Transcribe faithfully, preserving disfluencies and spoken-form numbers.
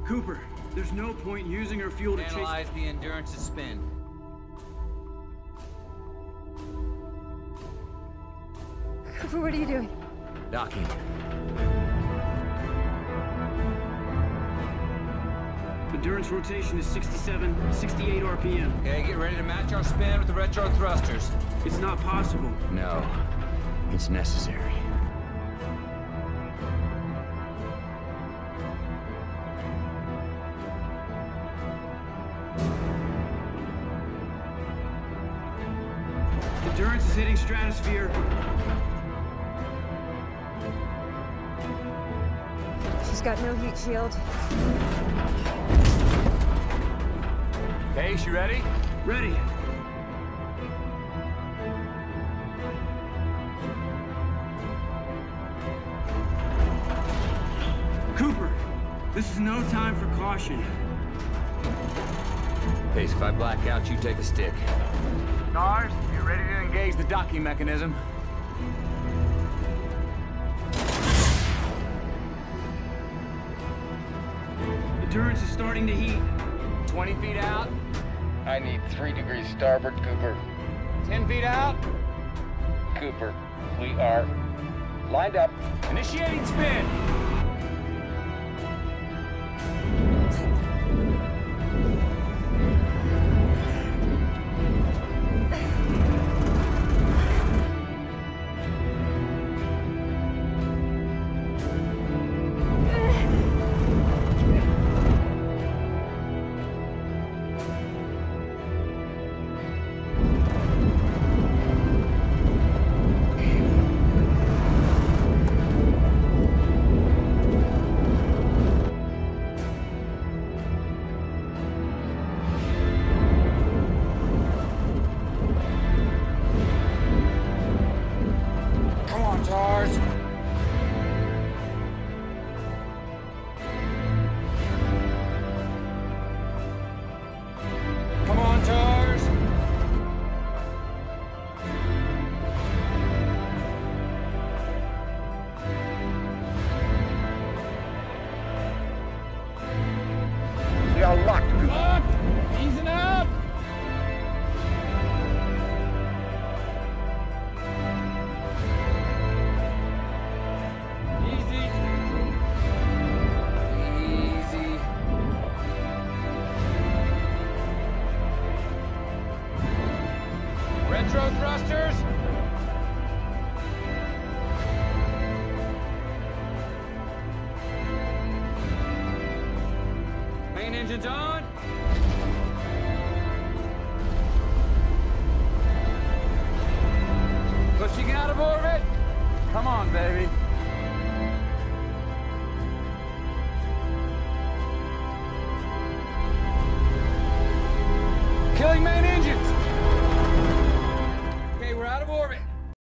Cooper, there's no point in using her fuel to chase... Analyze the Endurance's spin. Cooper, what are you doing? Docking. Endurance rotation is sixty-seven, sixty-eight R P M. Okay, get ready to match our spin with the retro thrusters. It's not possible. No, it's necessary. Endurance is hitting stratosphere. She's got no heat shield. Okay, she ready? Ready. Cooper, this is no time for caution. Pace, if I black out, you take a stick. Stars, you ready to engage the docking mechanism? Endurance is starting to heat. twenty feet out. I need three degrees starboard, Cooper. ten feet out. Cooper, we are lined up. Initiating spin. We are locked, Cooper. Lock! Easing up! Easy. Easy. Retro thrusters. Main engines on. Pushing out of orbit. Come on, baby.